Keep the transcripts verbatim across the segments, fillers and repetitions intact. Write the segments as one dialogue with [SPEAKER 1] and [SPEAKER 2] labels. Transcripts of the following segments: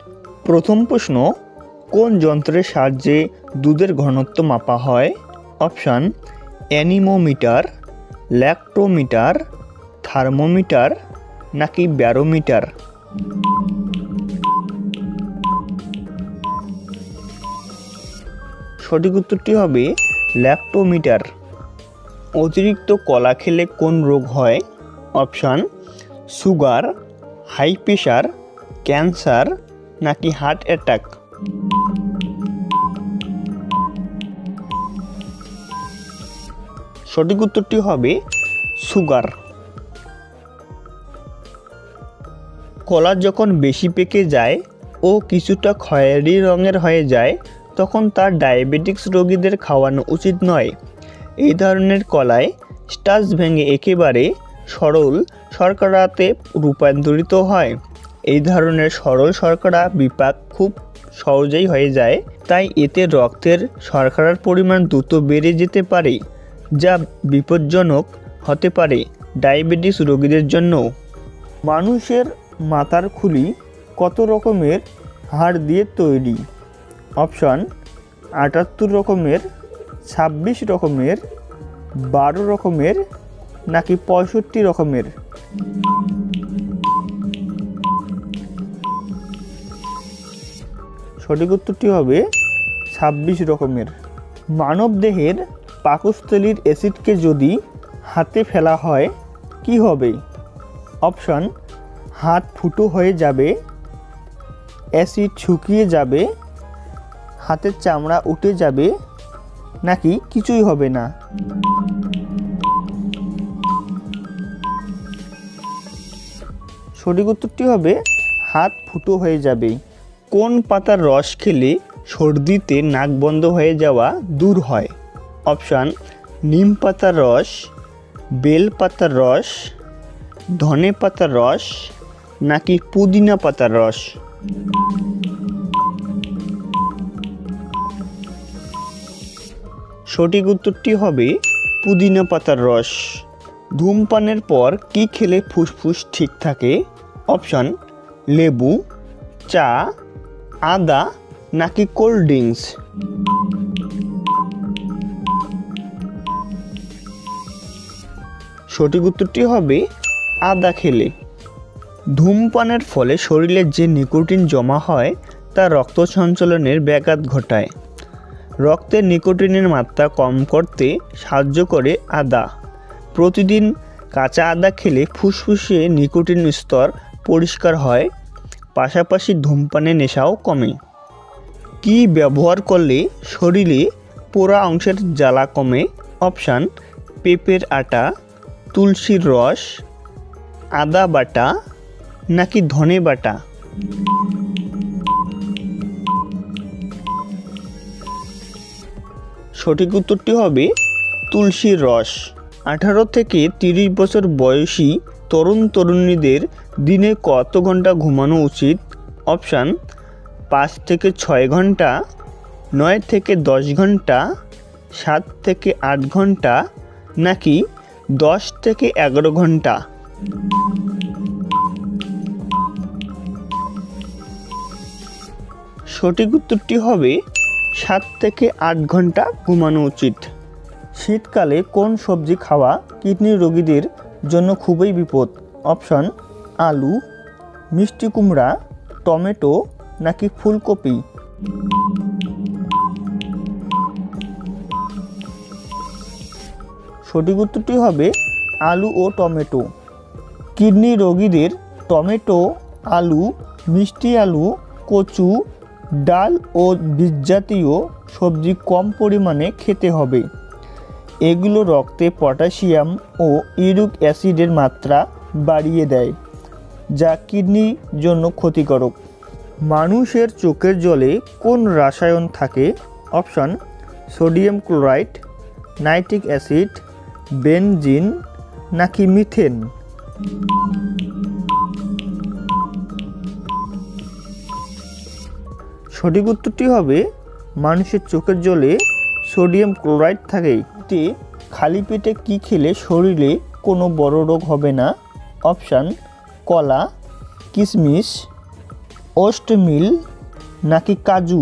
[SPEAKER 1] প্রথম প্রশ্ন, কোন যন্ত্রের সাহায্যে দুধের ঘনত্ব মাপা হয়? অপশান অ্যানিমোমিটার, ল্যাক্টোমিটার, থার্মোমিটার নাকি ব্যারোমিটার? সঠিক উত্তরটি হবে ল্যাক্টোমিটার। অতিরিক্ত কলা খেলে কোন রোগ হয়? Option sugar, high pressure, cancer নাকি হার্ট অ্যাটাক? সঠিক উত্তরটি হবে সুগার। কলা যখন বেশি পেকে যায় ও কিছুটা খয়েরি রঙের হয়ে যায় তখন তা ডায়াবেটিক্স রোগীদের খাওয়ানো উচিত নয়। এই ধরনের কলায় স্টার্চ ভেঙে একেবারে সরল শর্করাতে রূপান্তরিত হয়। এই ধরনের সরল শর্করা বিপাক খুব সহজেই হয়ে যায়, তাই এতে রক্তের শর্করার পরিমাণ দ্রুত বেড়ে যেতে পারে, যা বিপজ্জনক হতে পারে ডায়াবেটিস রোগীদের জন্য। মানুষের মাথার খুলি কত রকমের হাড় দিয়ে তৈরি? অপশান আটাত্তর রকমের, ছাব্বিশ রকমের, বারো রকমের নাকি পঁয়ষট্টি রকমের? সঠিক উত্তরটি হবে ছাব্বিশ রকমের। মানব দেহের পাকস্থলীর অ্যাসিডকে যদি হাতে ফেলা হয় কি হবে? অপশান হাত ফুটো হয়ে যাবে, অ্যাসিড শুকিয়ে যাবে, হাতের চামড়া উঠে যাবে নাকি কিছুই হবে না? সঠিক উত্তরটি হবে হাত ফুটো হয়ে যাবে। কোন পাতার রস খেলে সর্দিতে নাক বন্ধ হয়ে যাওয়া দূর হয়? অপশান নিম পাতার রস, বেল পাতার রস, ধনে পাতার রস নাকি পুদিনা পাতার রস? সঠিক উত্তরটি হবে পুদিনা পাতার রস। ধূমপানের পর কি খেলে ফুসফুস ঠিক থাকে? অপশান লেবু, চা, আদা নাকি কোল্ড ড্রিঙ্কস? সঠিক উত্তরটি হবে আদা খেলে। ধূমপানের ফলে শরীরে যে নিকোটিন জমা হয় তা রক্ত সঞ্চালনের ব্যাঘাত ঘটায়। রক্তে নিকোটিনের মাত্রা কম করতে সাহায্য করে আদা। প্রতিদিন কাঁচা আদা খেলে ফুসফুসে নিকোটিন স্তর পরিষ্কার হয়, পাশাপাশি ধূমপানের নেশাও কমে। কি ব্যবহার করলে শরীরে পোড়া অংশের জ্বালা কমে? অপশান পেঁপের আটা, তুলসীর রস, আদা বাটা নাকি ধনে বাটা? সঠিক উত্তরটি হবে তুলসীর রস। আঠারো থেকে তিরিশ বছর বয়সী তরুণ তরুণীদের দিনে কত ঘন্টা ঘুমানো উচিত? অপশান পাঁচ থেকে ছয় ঘন্টা, নয় থেকে দশ ঘন্টা, সাত থেকে আট ঘন্টা নাকি দশ থেকে এগারো ঘন্টা? সঠিক উত্তরটি হবে সাত থেকে আট ঘন্টা ঘুমানো উচিত। শীতকালে কোন সবজি খাওয়া কিডনি রোগীদের জন্য খুবই বিপদ? অপশান আলু, মিষ্টি কুমড়া, টমেটো নাকি ফুলকপি? সঠিক উত্তরটি হবে আলু ও টমেটো। কিডনি রোগীদের টমেটো, আলু, মিষ্টি আলু, কচু, ডাল ও বীজজাতীয় সবজি কম পরিমাণে খেতে হবে। এগুলো রক্তে পটাশিয়াম ও ইউরিক অ্যাসিডের মাত্রা বাড়িয়ে দেয়, যা কিডনির জন্য ক্ষতিকারক। মানুষের চোখের জলে কোন রসায়ন থাকে? Option sodium chloride, nitric acid, benzene নাকি মিথেন? সঠিক উত্তরটি হবে মানুষের চোখের জলে সোডিয়াম ক্লোরাইড থাকে। এতে খালি পেটে কি খেলে শরীরে কোনো বড় রোগ হবে না? অপশান কলা, কিশমিশ, ওস্ট মিল নাকি কাজু?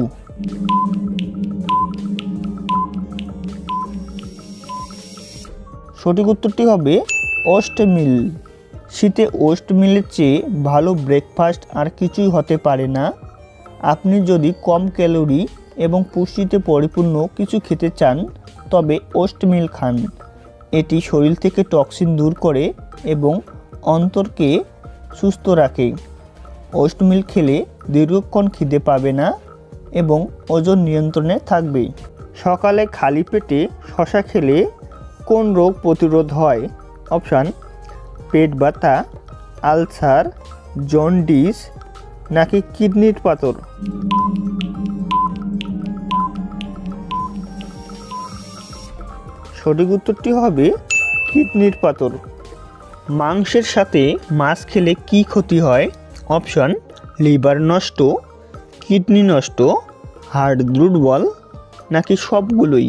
[SPEAKER 1] সঠিক উত্তরটি হবে ওস্ট মিল। শীতে ওস্ট মিলের চেয়ে ভালো ব্রেকফাস্ট আর কিছুই হতে পারে না। আপনি যদি কম ক্যালোরি এবং পুষ্টিতে পরিপূর্ণ কিছু খেতে চান তবে ওস্ট মিল খান। এটি শরীর থেকে টক্সিন দূর করে এবং অন্তরকে সুস্থ রাখে। ওস্ট মিল খেলে দীর্ঘক্ষণ খিদে পাবে না এবং ওজন নিয়ন্ত্রণে থাকবে। সকালে খালি পেটে শসা খেলে কোন রোগ প্রতিরোধ হয়? অপশান পেট ব্যথা, আলসার, জন্ডিস নাকি কিডনির পাথর? সঠিক উত্তরটি হবে কিডনির পাথর। মাংসের সাথে মাছ খেলে কি ক্ষতি হয়? অপশন লিভার নষ্ট, কিডনি নষ্ট, হার্ট দুর্বল নাকি সবগুলোই?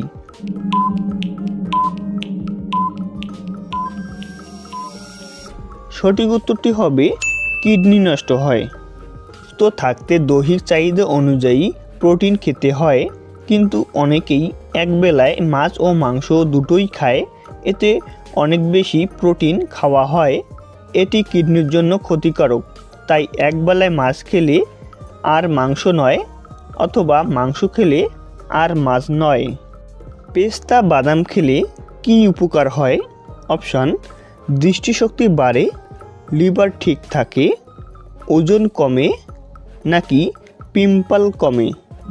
[SPEAKER 1] সঠিক উত্তরটি হবে কিডনি নষ্ট হয়। তো থাকতে দৈহিক চাহিদা অনুযায়ী প্রোটিন খেতে হয়, কিন্তু অনেকেই একবেলায় মাছ ও মাংস দুটোই খায়। এতে অনেক বেশি প্রোটিন খাওয়া হয়। এটি কিডনির জন্য ক্ষতিকারক। তাই একবেলায় মাছ খেলে আর মাংস নয়, অথবা মাংস খেলে আর মাছ নয়। পেস্তা বাদাম খেলে কি উপকার হয়? অপশান দৃষ্টিশক্তি বাড়ে, লিভার ঠিক থাকে, ওজন কমে নাকি পিম্পল কমে?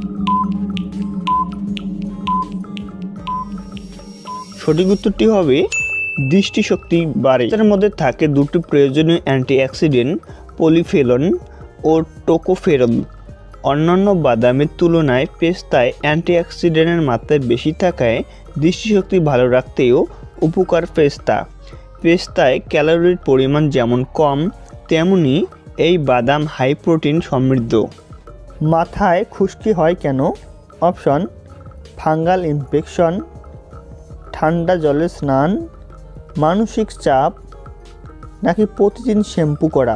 [SPEAKER 1] সঠিক উত্তরটি হবে দৃষ্টিশক্তি বাড়ে। এর মধ্যে থাকে দুটি প্রয়োজনীয় অ্যান্টিঅক্সিডেন্ট, পলিফেনল ও টোকোফেরল। অন্যান্য বাদামের তুলনায় পেস্তায় অ্যান্টিঅক্সিডেন্টের মাত্রা বেশি থাকায় দৃষ্টিশক্তি ভালো রাখতেও উপকার পেস্তা। পেস্তায় ক্যালোরির পরিমাণ যেমন কম, তেমনি এই বাদাম হাই প্রোটিন সমৃদ্ধ। মাথায় খুশকি হয় কেন? অপশন ফাঙ্গাল ইনফেকশন, ঠান্ডা জলে স্নান, মানসিক চাপ নাকি প্রতিদিন শ্যাম্পু করা?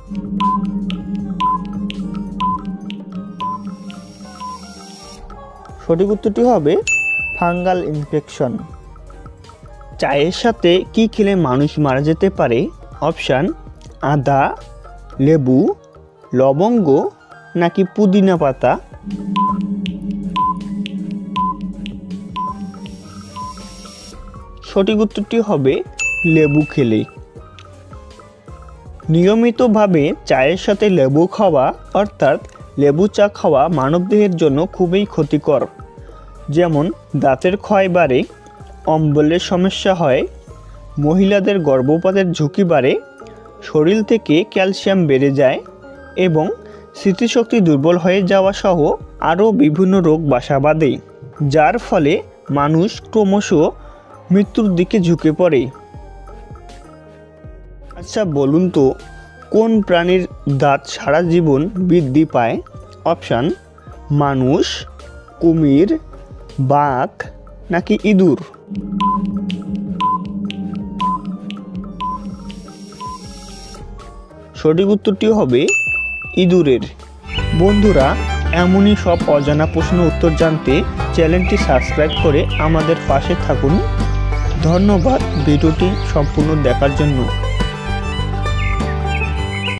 [SPEAKER 1] সঠিক উত্তরটি হবে ফাঙ্গাল ইনফেকশন। চায়ের সাথে কি খেলে মানুষ মারা যেতে পারে? অপশান আদা, লেবু, লবঙ্গ নাকি পুদিনা পাতা? সঠিক উত্তরটি হবে লেবু খেলে। নিয়মিতভাবে চায়ের সাথে লেবু খাওয়া অর্থাৎ লেবু চা খাওয়া মানবদেহের জন্য খুবই ক্ষতিকর। যেমন দাঁতের ক্ষয় বাড়ে, অম্বলের সমস্যা হয়, মহিলাদের গর্ভপাতের ঝুঁকি বাড়ে, শরীর থেকে ক্যালসিয়াম বেড়ে যায় এবং স্মৃতিশক্তি দুর্বল হয়ে যাওয়া সহ আরও বিভিন্ন রোগ বাসা বাঁধে, যার ফলে মানুষ ক্রমশ মৃত্যুর দিকে ঝুঁকে পড়ে। আচ্ছা বলুন তো, কোন প্রাণীর দাঁত সারা জীবন বৃদ্ধি পায়? অপশান মানুষ, কুমির, বাঘ নাকি ইঁদুর? সঠিক উত্তরটি হবে ইঁদুরের। বন্ধুরা, এমনই সব অজানা প্রশ্নের উত্তর জানতে চ্যানেলটি সাবস্ক্রাইব করে আমাদের পাশে থাকুন। ধন্যবাদ ভিডিওটি সম্পূর্ণ দেখার জন্য।